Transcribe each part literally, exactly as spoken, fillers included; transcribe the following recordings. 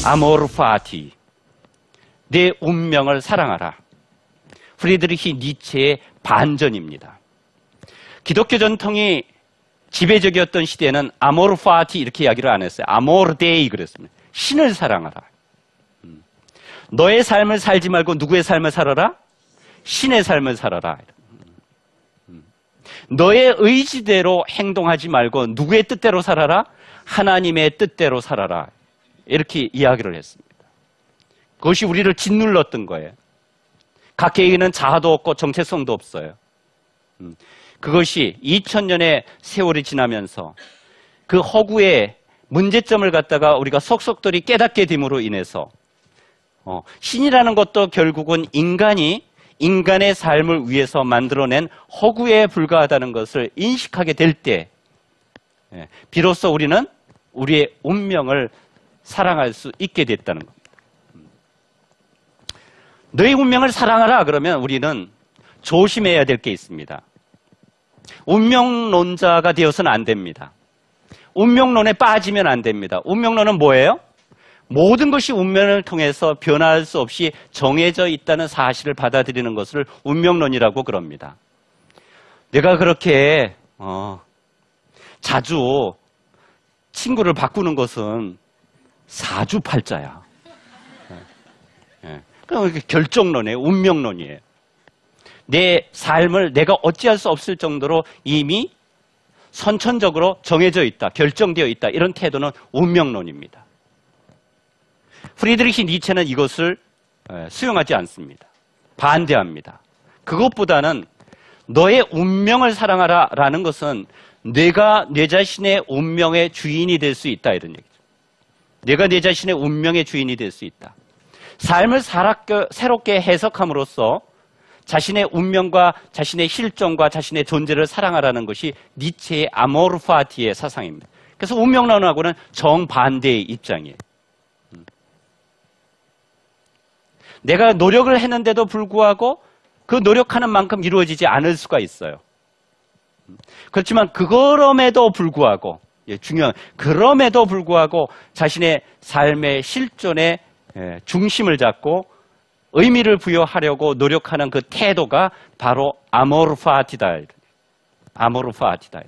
아모르 파티, 내 운명을 사랑하라. 프리드리히 니체의 반전입니다. 기독교 전통이 지배적이었던 시대에는 아모르 파티 이렇게 이야기를 안 했어요. 아모르 데이 그랬습니다. 신을 사랑하라. 음. 너의 삶을 살지 말고 누구의 삶을 살아라? 신의 삶을 살아라. 음. 너의 의지대로 행동하지 말고 누구의 뜻대로 살아라? 하나님의 뜻대로 살아라. 이렇게 이야기를 했습니다. 그것이 우리를 짓눌렀던 거예요. 각계에게는 자아도 없고 정체성도 없어요. 음. 그것이 이천 년의 세월이 지나면서 그 허구의 문제점을 갖다가 우리가 속속들이 깨닫게 됨으로 인해서 어, 신이라는 것도 결국은 인간이 인간의 삶을 위해서 만들어낸 허구에 불과하다는 것을 인식하게 될 때 예, 비로소 우리는 우리의 운명을 사랑할 수 있게 됐다는 겁니다. 너의 운명을 사랑하라 그러면 우리는 조심해야 될 게 있습니다. 운명론자가 되어서는 안 됩니다. 운명론에 빠지면 안 됩니다. 운명론은 뭐예요? 모든 것이 운명을 통해서 변할 수 없이 정해져 있다는 사실을 받아들이는 것을 운명론이라고 그럽니다. 내가 그렇게 어, 자주 친구를 바꾸는 것은 사주팔자야. 예. 그럼 결정론이에요. 운명론이에요. 내 삶을 내가 어찌할 수 없을 정도로 이미 선천적으로 정해져 있다, 결정되어 있다. 이런 태도는 운명론입니다. 프리드리히 니체는 이것을 수용하지 않습니다. 반대합니다. 그것보다는 너의 운명을 사랑하라 라는 것은 내가 내 자신의 운명의 주인이 될 수 있다 이런 얘기죠. 내가 내 자신의 운명의 주인이 될 수 있다. 삶을 새롭게 해석함으로써 자신의 운명과 자신의 실존과 자신의 존재를 사랑하라는 것이 니체의 아모르 파티의 사상입니다. 그래서 운명론하고는 정반대의 입장이에요. 내가 노력을 했는데도 불구하고 그 노력하는 만큼 이루어지지 않을 수가 있어요. 그렇지만 그럼에도 불구하고 중요한 그럼에도 불구하고 자신의 삶의 실존의 중심을 잡고 의미를 부여하려고 노력하는 그 태도가 바로 아모르 파티다. 아모르 파티다.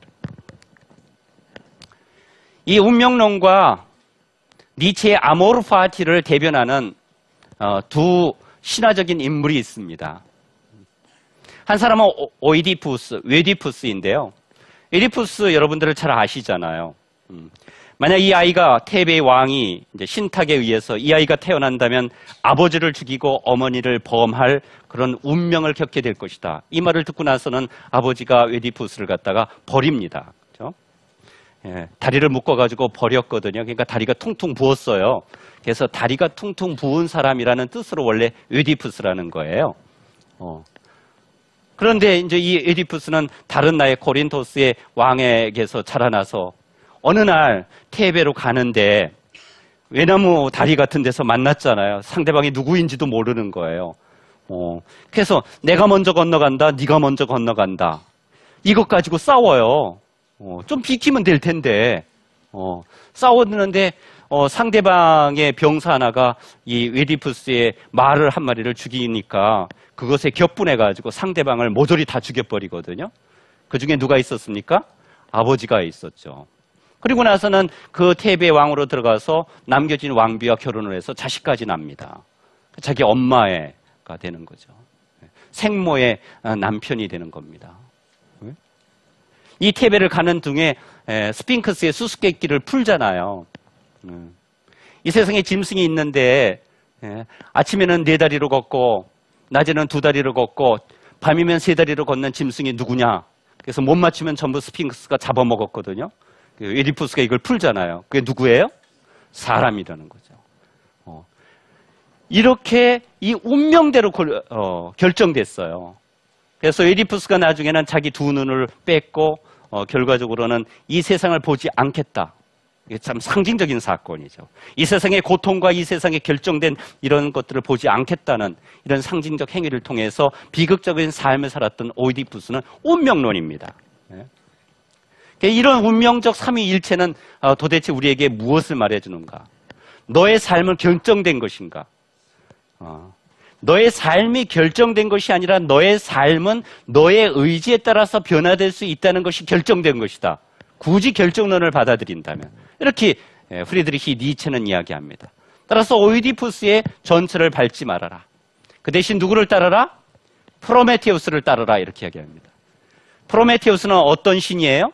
이 운명론과 니체의 아모르 파티를 대변하는 두 신화적인 인물이 있습니다. 한 사람은 오이디푸스, 웨디푸스인데요. 에디푸스 여러분들을 잘 아시잖아요. 만약 이 아이가 테베의 왕이 이제 신탁에 의해서 이 아이가 태어난다면 아버지를 죽이고 어머니를 범할 그런 운명을 겪게 될 것이다. 이 말을 듣고 나서는 아버지가 웨디푸스를 갖다가 버립니다. 그렇죠? 예, 다리를 묶어가지고 버렸거든요. 그러니까 다리가 퉁퉁 부었어요. 그래서 다리가 퉁퉁 부은 사람이라는 뜻으로 원래 웨디푸스라는 거예요. 어. 그런데 이제 이 에디푸스는 다른 나라의 코린토스의 왕에게서 자라나서 어느 날 테베로 가는데 외나무 다리 같은 데서 만났잖아요. 상대방이 누구인지도 모르는 거예요. 어, 그래서 내가 먼저 건너간다, 네가 먼저 건너간다. 이것 가지고 싸워요. 어, 좀 비키면 될 텐데 어, 싸웠는데 어, 상대방의 병사 하나가 이 웨디푸스의 말을 한 마리를 죽이니까 그것에 격분해가지고 상대방을 모조리 다 죽여버리거든요. 그 중에 누가 있었습니까? 아버지가 있었죠. 그리고 나서는 그 테베 왕으로 들어가서 남겨진 왕비와 결혼을 해서 자식까지 납니다. 자기 엄마가 되는 거죠. 생모의 남편이 되는 겁니다. 이 테베를 가는 중에 스핑크스의 수수께끼를 풀잖아요. 이 세상에 짐승이 있는데 아침에는 네 다리로 걷고 낮에는 두 다리로 걷고 밤이면 세 다리로 걷는 짐승이 누구냐. 그래서 못 맞추면 전부 스핑크스가 잡아먹었거든요. 에디푸스가 이걸 풀잖아요. 그게 누구예요? 사람이라는 거죠. 어. 이렇게 이 운명대로 골, 어, 결정됐어요. 그래서 에디푸스가 나중에는 자기 두 눈을 뺐고 어, 결과적으로는 이 세상을 보지 않겠다. 이게 참 상징적인 사건이죠. 이 세상의 고통과 이 세상에 결정된 이런 것들을 보지 않겠다는 이런 상징적 행위를 통해서 비극적인 삶을 살았던 오이디푸스는 운명론입니다. 이런 운명적 삼위일체는 도대체 우리에게 무엇을 말해주는가? 너의 삶은 결정된 것인가? 어. 너의 삶이 결정된 것이 아니라 너의 삶은 너의 의지에 따라서 변화될 수 있다는 것이 결정된 것이다. 굳이 결정론을 받아들인다면. 이렇게 프리드리히 니체는 이야기합니다. 따라서 오이디푸스의 전철을 밟지 말아라. 그 대신 누구를 따르라? 프로메테우스를 따르라. 이렇게 이야기합니다. 프로메테우스는 어떤 신이에요?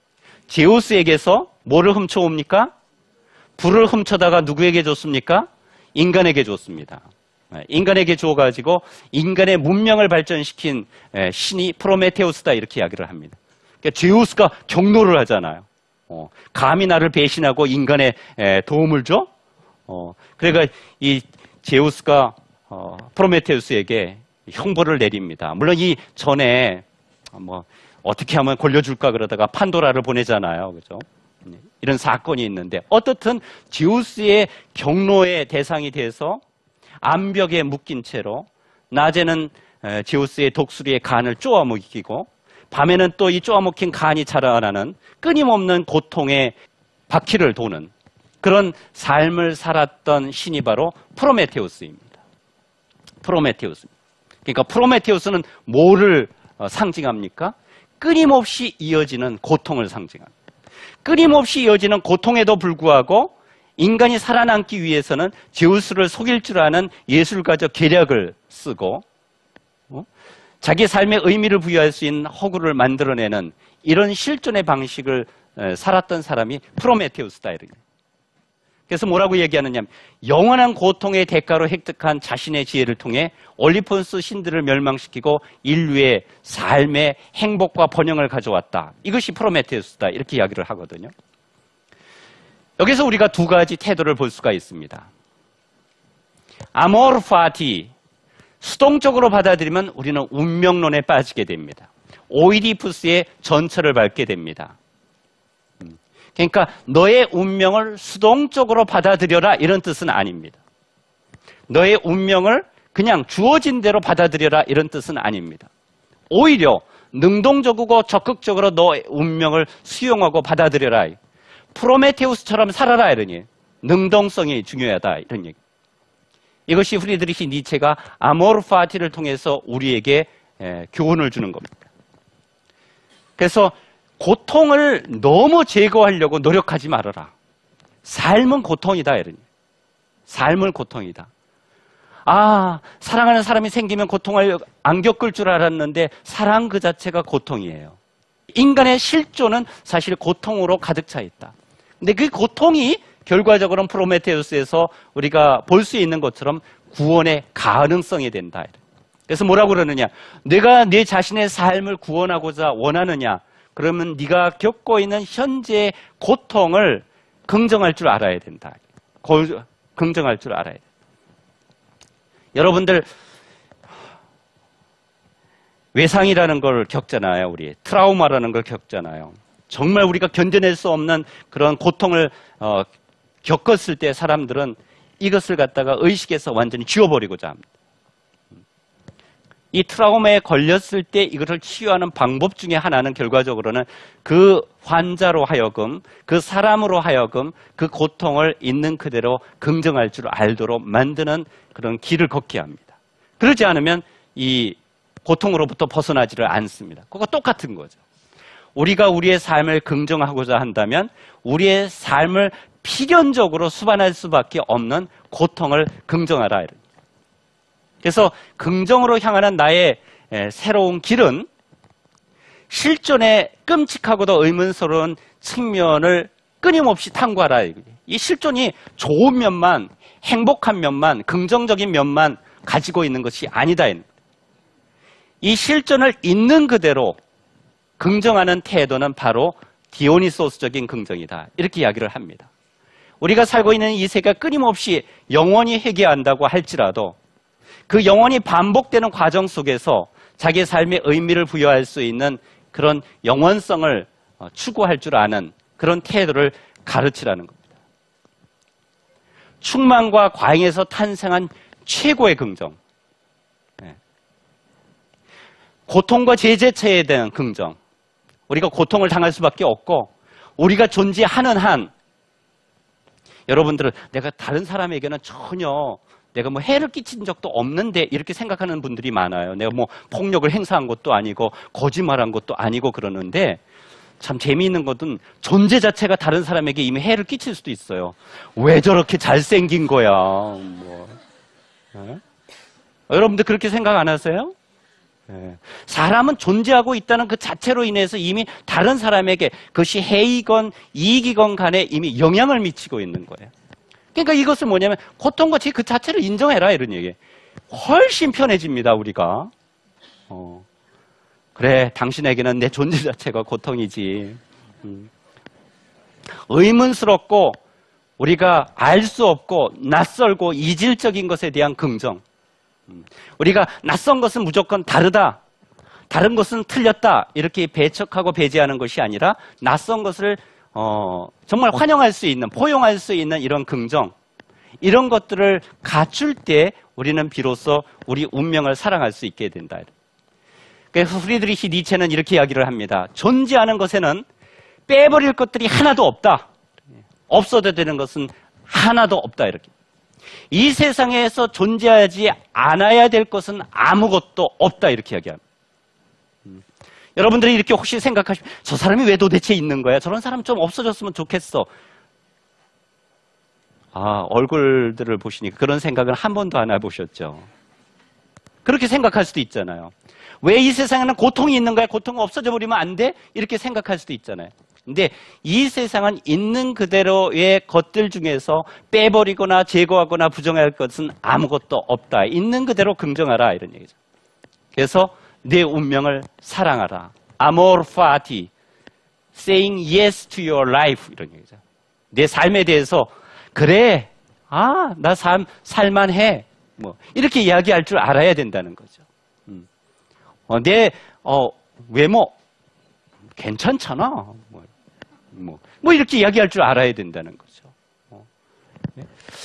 제우스에게서 뭐를 훔쳐옵니까? 불을 훔쳐다가 누구에게 줬습니까? 인간에게 줬습니다. 인간에게 줘가지고 인간의 문명을 발전시킨 신이 프로메테우스다 이렇게 이야기를 합니다. 그러니까 제우스가 경로를 하잖아요. 어, 감히 나를 배신하고 인간에 도움을 줘? 어, 그러니까 이 제우스가 어, 프로메테우스에게 형벌을 내립니다. 물론 이 전에 뭐 어떻게 하면 골려줄까 그러다가 판도라를 보내잖아요. 그죠? 이런 사건이 있는데 어떻든 제우스의 경로의 대상이 돼서 암벽에 묶인 채로 낮에는 제우스의 독수리의 간을 쪼아 먹이고 밤에는 또 이 쪼아 먹힌 간이 자라나는 끊임없는 고통의 바퀴를 도는 그런 삶을 살았던 신이 바로 프로메테우스입니다. 프로메테우스. 그러니까 프로메테우스는 뭐를 상징합니까? 끊임없이 이어지는 고통을 상징합니다. 끊임없이 이어지는 고통에도 불구하고 인간이 살아남기 위해서는 제우스를 속일 줄 아는 예술가적 계략을 쓰고 어? 자기 삶의 의미를 부여할 수 있는 허구를 만들어내는 이런 실존의 방식을 살았던 사람이 프로메테우스다. 그래서 뭐라고 얘기하느냐 하면 영원한 고통의 대가로 획득한 자신의 지혜를 통해 올리포스 신들을 멸망시키고 인류의 삶의 행복과 번영을 가져왔다. 이것이 프로메테우스다. 이렇게 이야기를 하거든요. 여기서 우리가 두 가지 태도를 볼 수가 있습니다. 아모르 파티, 수동적으로 받아들이면 우리는 운명론에 빠지게 됩니다. 오이디푸스의 전철을 밟게 됩니다. 그러니까 너의 운명을 수동적으로 받아들여라 이런 뜻은 아닙니다. 너의 운명을 그냥 주어진 대로 받아들여라 이런 뜻은 아닙니다. 오히려 능동적이고 적극적으로 너의 운명을 수용하고 받아들여라. 프로메테우스처럼 살아라 이러니 능동성이 중요하다 이런 얘기. 이것이 프리드리히 니체가 아모르 파티를 통해서 우리에게 에, 교훈을 주는 겁니다. 그래서 고통을 너무 제거하려고 노력하지 말아라. 삶은 고통이다 이러니. 삶은 고통이다. 아, 사랑하는 사람이 생기면 고통을 안 겪을 줄 알았는데 사랑 그 자체가 고통이에요. 인간의 실존은 사실 고통으로 가득 차 있다. 근데 그 고통이 결과적으로는 프로메테우스에서 우리가 볼 수 있는 것처럼 구원의 가능성이 된다. 그래서 뭐라고 그러느냐? 내가 내 자신의 삶을 구원하고자 원하느냐? 그러면 네가 겪고 있는 현재의 고통을 긍정할 줄 알아야 된다. 긍정할 줄 알아야 된다. 여러분들 외상이라는 걸 겪잖아요. 우리 트라우마라는 걸 겪잖아요. 정말 우리가 견뎌낼 수 없는 그런 고통을 어, 겪었을 때 사람들은 이것을 갖다가 의식에서 완전히 지워버리고자 합니다. 이 트라우마에 걸렸을 때 이것을 치유하는 방법 중에 하나는 결과적으로는 그 환자로 하여금, 그 사람으로 하여금 그 고통을 있는 그대로 긍정할 줄 알도록 만드는 그런 길을 걷게 합니다. 그러지 않으면 이 고통으로부터 벗어나지를 않습니다. 그거 똑같은 거죠. 우리가 우리의 삶을 긍정하고자 한다면 우리의 삶을 필연적으로 수반할 수밖에 없는 고통을 긍정하라. 그래서 긍정으로 향하는 나의 새로운 길은 실존의 끔찍하고도 의문스러운 측면을 끊임없이 탐구하라. 이 실존이 좋은 면만, 행복한 면만, 긍정적인 면만 가지고 있는 것이 아니다. 이 실존을 있는 그대로 긍정하는 태도는 바로 디오니소스적인 긍정이다. 이렇게 이야기를 합니다. 우리가 살고 있는 이 세계가 끊임없이 영원히 회귀한다고 할지라도 그 영원히 반복되는 과정 속에서 자기의 삶의 의미를 부여할 수 있는 그런 영원성을 추구할 줄 아는 그런 태도를 가르치라는 겁니다. 충만과 과잉에서 탄생한 최고의 긍정. 고통과 제재체에 대한 긍정. 우리가 고통을 당할 수밖에 없고 우리가 존재하는 한 여러분들은 내가 다른 사람에게는 전혀 내가 뭐 해를 끼친 적도 없는데 이렇게 생각하는 분들이 많아요. 내가 뭐 폭력을 행사한 것도 아니고 거짓말한 것도 아니고 그러는데 참 재미있는 것은 존재 자체가 다른 사람에게 이미 해를 끼칠 수도 있어요. 왜 저렇게 잘생긴 거야. 뭐. 네? 여러분들 그렇게 생각 안 하세요? 네. 사람은 존재하고 있다는 그 자체로 인해서 이미 다른 사람에게 그것이 해이건 이익이건 간에 이미 영향을 미치고 있는 거예요. 그러니까 이것은 뭐냐면 고통과 그 자체를 인정해라 이런 얘기예요. 훨씬 편해집니다 우리가. 어. 그래 당신에게는 내 존재 자체가 고통이지. 음. 의문스럽고 우리가 알 수 없고 낯설고 이질적인 것에 대한 긍정. 음. 우리가 낯선 것은 무조건 다르다. 다른 것은 틀렸다. 이렇게 배척하고 배제하는 것이 아니라 낯선 것을 어, 정말 환영할 수 있는, 포용할 수 있는 이런 긍정, 이런 것들을 갖출 때 우리는 비로소 우리 운명을 사랑할 수 있게 된다. 그래서 프리드리히 니체는 이렇게 이야기를 합니다. 존재하는 것에는 빼버릴 것들이 하나도 없다. 없어도 되는 것은 하나도 없다. 이렇게. 이 세상에서 존재하지 않아야 될 것은 아무것도 없다. 이렇게 이야기합니다. 음. 여러분들이 이렇게 혹시 생각하시면 저 사람이 왜 도대체 있는 거야? 저런 사람 좀 없어졌으면 좋겠어. 아, 얼굴들을 보시니까 그런 생각은 한 번도 안 해보셨죠? 그렇게 생각할 수도 있잖아요. 왜 이 세상에는 고통이 있는 거야? 고통이 없어져 버리면 안 돼? 이렇게 생각할 수도 있잖아요. 근데 이 세상은 있는 그대로의 것들 중에서 빼버리거나 제거하거나 부정할 것은 아무것도 없다. 있는 그대로 긍정하라 이런 얘기죠. 그래서 내 운명을 사랑하라. Amor fati, saying yes to your life 이런 얘기죠. 내 삶에 대해서 그래, 아, 나 삶 살만해. 뭐 이렇게 이야기할 줄 알아야 된다는 거죠. 음. 어, 내 어, 외모 괜찮잖아. 뭐, 뭐, 뭐 이렇게 이야기할 줄 알아야 된다는 거죠. 어. 네.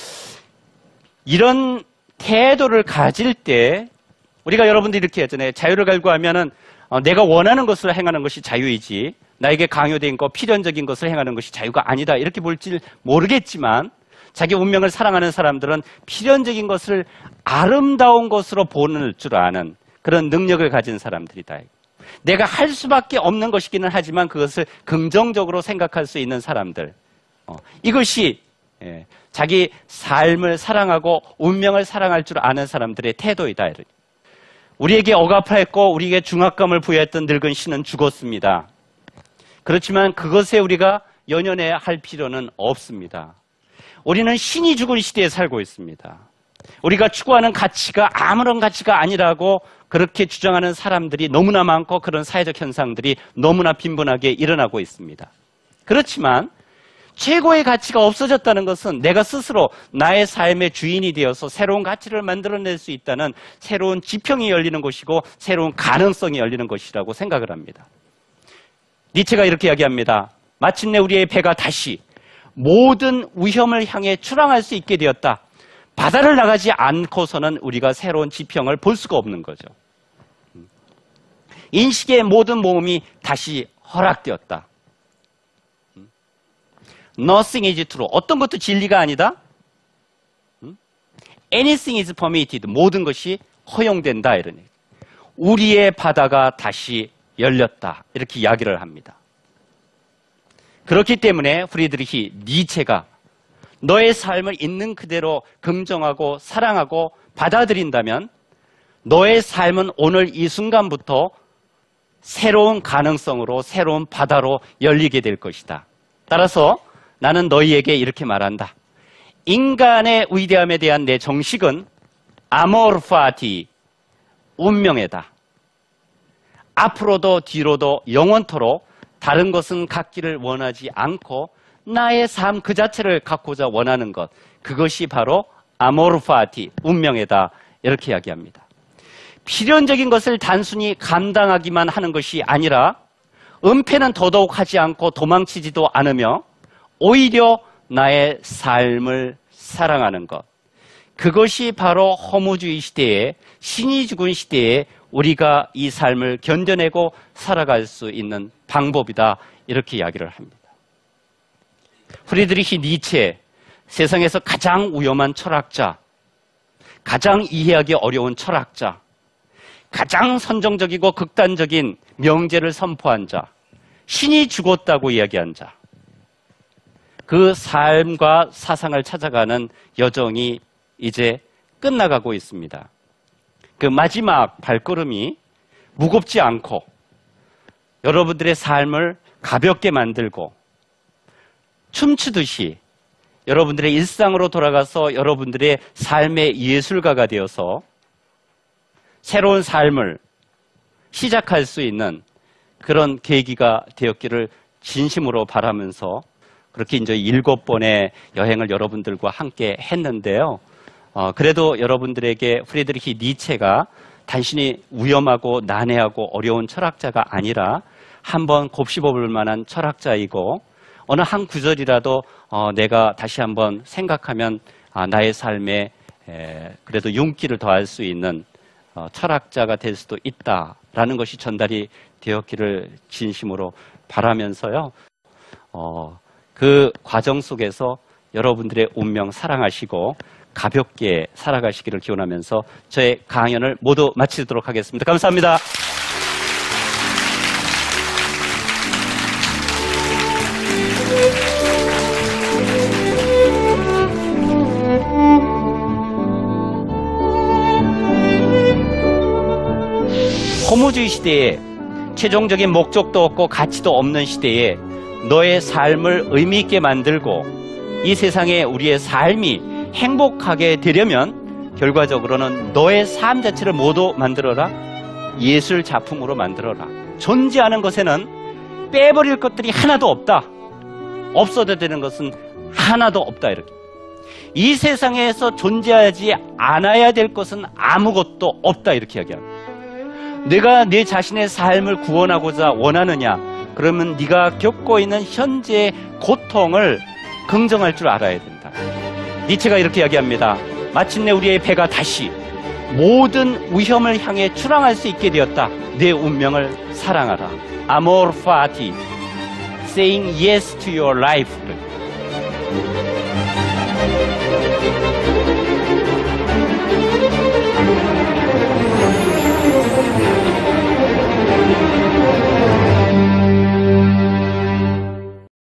이런 태도를 가질 때 우리가 여러분들이 이렇게 했잖아요. 자유를 갈구하면은 어, 내가 원하는 것을 행하는 것이 자유이지 나에게 강요된 것, 필연적인 것을 행하는 것이 자유가 아니다. 이렇게 볼지 모르겠지만 자기 운명을 사랑하는 사람들은 필연적인 것을 아름다운 것으로 보는 줄 아는 그런 능력을 가진 사람들이다. 내가 할 수밖에 없는 것이기는 하지만 그것을 긍정적으로 생각할 수 있는 사람들. 어, 이것이 예, 자기 삶을 사랑하고 운명을 사랑할 줄 아는 사람들의 태도이다. 우리에게 억압했고 우리에게 중압감을 부여했던 늙은 신은 죽었습니다. 그렇지만 그것에 우리가 연연해야 할 필요는 없습니다. 우리는 신이 죽은 시대에 살고 있습니다. 우리가 추구하는 가치가 아무런 가치가 아니라고 그렇게 주장하는 사람들이 너무나 많고 그런 사회적 현상들이 너무나 빈번하게 일어나고 있습니다. 그렇지만 최고의 가치가 없어졌다는 것은 내가 스스로 나의 삶의 주인이 되어서 새로운 가치를 만들어낼 수 있다는 새로운 지평이 열리는 것이고 새로운 가능성이 열리는 것이라고 생각을 합니다. 니체가 이렇게 이야기합니다. 마침내 우리의 배가 다시 모든 위험을 향해 출항할 수 있게 되었다. 바다를 나가지 않고서는 우리가 새로운 지평을 볼 수가 없는 거죠. 인식의 모든 모험이 다시 허락되었다. Nothing is true. 어떤 것도 진리가 아니다. Anything is permitted. 모든 것이 허용된다. 이런 얘기. 우리의 바다가 다시 열렸다. 이렇게 이야기를 합니다. 그렇기 때문에 프리드리히 니체가 너의 삶을 있는 그대로 긍정하고 사랑하고 받아들인다면 너의 삶은 오늘 이 순간부터 새로운 가능성으로 새로운 바다로 열리게 될 것이다. 따라서 나는 너희에게 이렇게 말한다. 인간의 위대함에 대한 내 정식은 Amor fati, 운명이다. 앞으로도 뒤로도 영원토록 다른 것은 갖기를 원하지 않고 나의 삶 그 자체를 갖고자 원하는 것, 그것이 바로 Amor fati, 운명이다. 이렇게 이야기합니다. 필연적인 것을 단순히 감당하기만 하는 것이 아니라 은폐는 더더욱 하지 않고 도망치지도 않으며 오히려 나의 삶을 사랑하는 것. 그것이 바로 허무주의 시대에, 신이 죽은 시대에 우리가 이 삶을 견뎌내고 살아갈 수 있는 방법이다. 이렇게 이야기를 합니다. 프리드리히 니체, 세상에서 가장 위험한 철학자, 가장 이해하기 어려운 철학자, 가장 선정적이고 극단적인 명제를 선포한 자, 신이 죽었다고 이야기한 자, 그 삶과 사상을 찾아가는 여정이 이제 끝나가고 있습니다. 그 마지막 발걸음이 무겁지 않고 여러분들의 삶을 가볍게 만들고 춤추듯이 여러분들의 일상으로 돌아가서 여러분들의 삶의 예술가가 되어서 새로운 삶을 시작할 수 있는 그런 계기가 되었기를 진심으로 바라면서 그렇게 이제 일곱 번의 여행을 여러분들과 함께 했는데요. 어, 그래도 여러분들에게 프리드리히 니체가 단순히 위험하고 난해하고 어려운 철학자가 아니라 한번 곱씹어볼 만한 철학자이고 어느 한 구절이라도 어, 내가 다시 한번 생각하면 아, 나의 삶에 에, 그래도 윤기를 더할 수 있는 어, 철학자가 될 수도 있다라는 것이 전달이 되었기를 진심으로 바라면서요. 어, 그 과정 속에서 여러분들의 운명 사랑하시고 가볍게 살아가시기를 기원하면서 저의 강연을 모두 마치도록 하겠습니다. 감사합니다. 허무주의 시대에 최종적인 목적도 없고 가치도 없는 시대에 너의 삶을 의미 있게 만들고 이 세상에 우리의 삶이 행복하게 되려면 결과적으로는 너의 삶 자체를 모두 만들어라. 예술 작품으로 만들어라. 존재하는 것에는 빼버릴 것들이 하나도 없다. 없어도 되는 것은 하나도 없다. 이렇게. 이 세상에서 존재하지 않아야 될 것은 아무것도 없다. 이렇게 이야기합니다. 내가 내 자신의 삶을 구원하고자 원하느냐? 그러면 네가 겪고 있는 현재의 고통을 긍정할 줄 알아야 된다. 니체가 이렇게 이야기합니다. 마침내 우리의 배가 다시 모든 위험을 향해 출항할 수 있게 되었다. 내 운명을 사랑하라. Amor fati, saying yes to your life.